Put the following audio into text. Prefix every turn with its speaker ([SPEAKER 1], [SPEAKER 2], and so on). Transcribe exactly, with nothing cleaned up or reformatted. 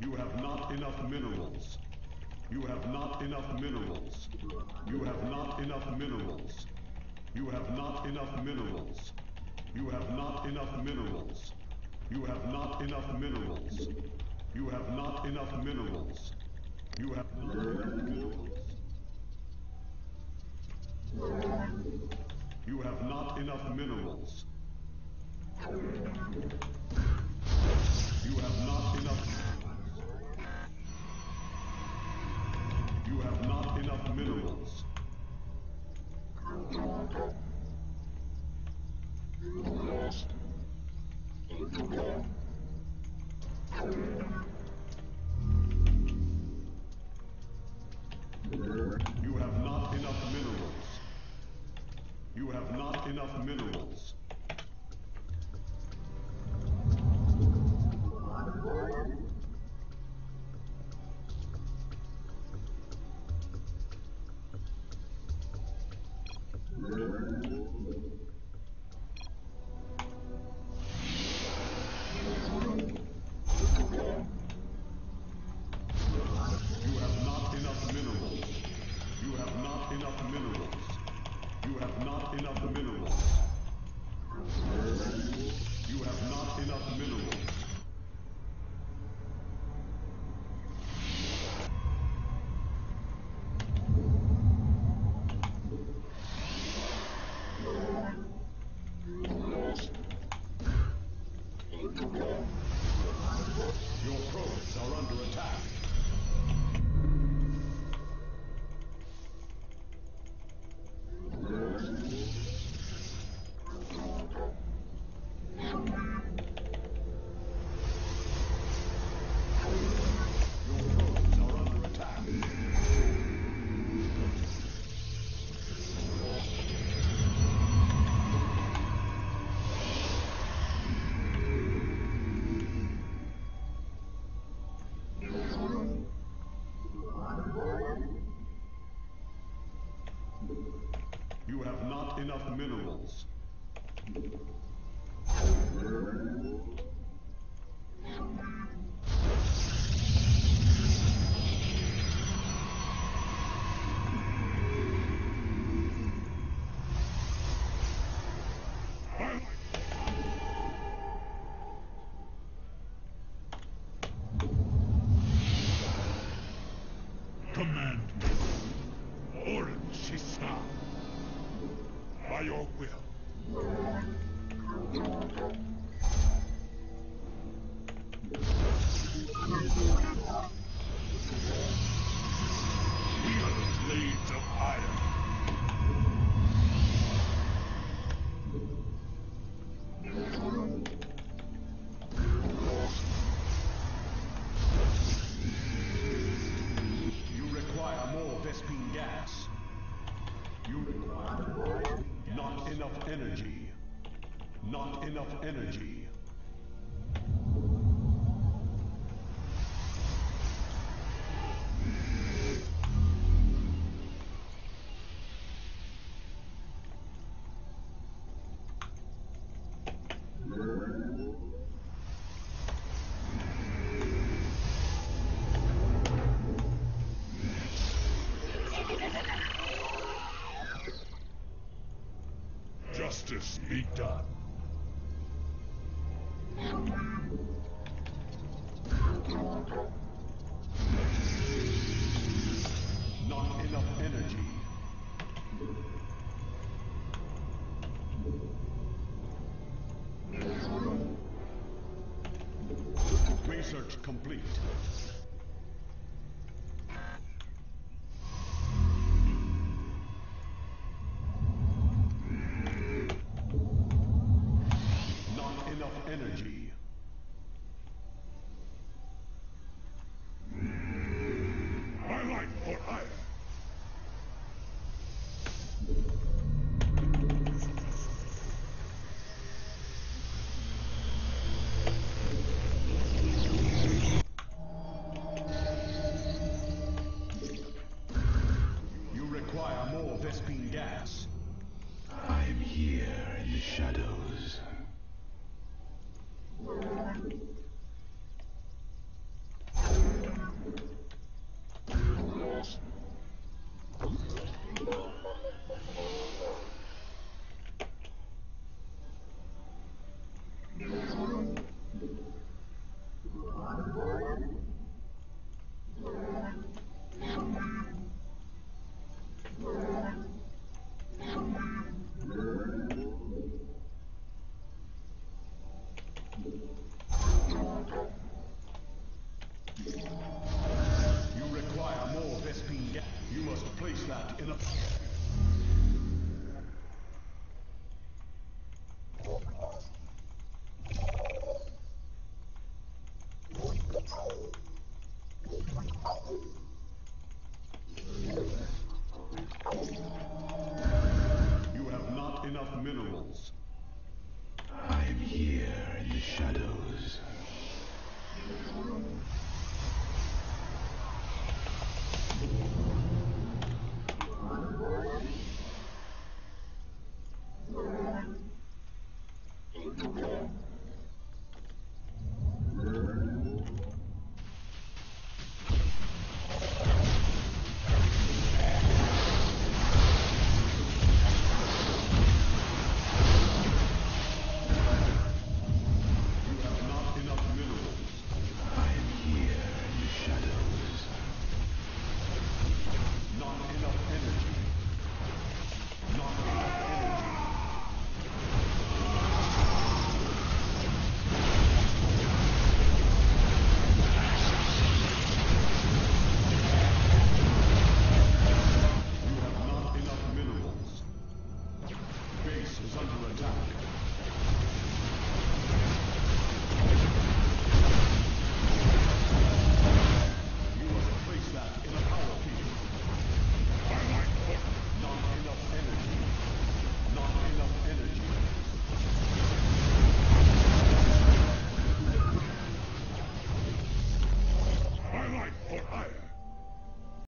[SPEAKER 1] You have not enough minerals. You have not enough minerals. You have not enough minerals. You have not enough minerals. You have not enough minerals. You have not enough minerals. You have not enough minerals. You have not enough minerals. You have not enough minerals. You have not enough. You have not enough minerals. You have not enough minerals. You have not enough minerals. You have not enough minerals.
[SPEAKER 2] Command me, Orchestra, by your will. We are the blades of iron.
[SPEAKER 1] You require more Vespine gas. You require not enough energy. Not enough energy.
[SPEAKER 2] Justice be done.
[SPEAKER 1] Not enough energy. Research complete. Not enough energy.
[SPEAKER 2] My life for hire.
[SPEAKER 1] You require more Vespine gas.
[SPEAKER 3] I'm here in the shadows.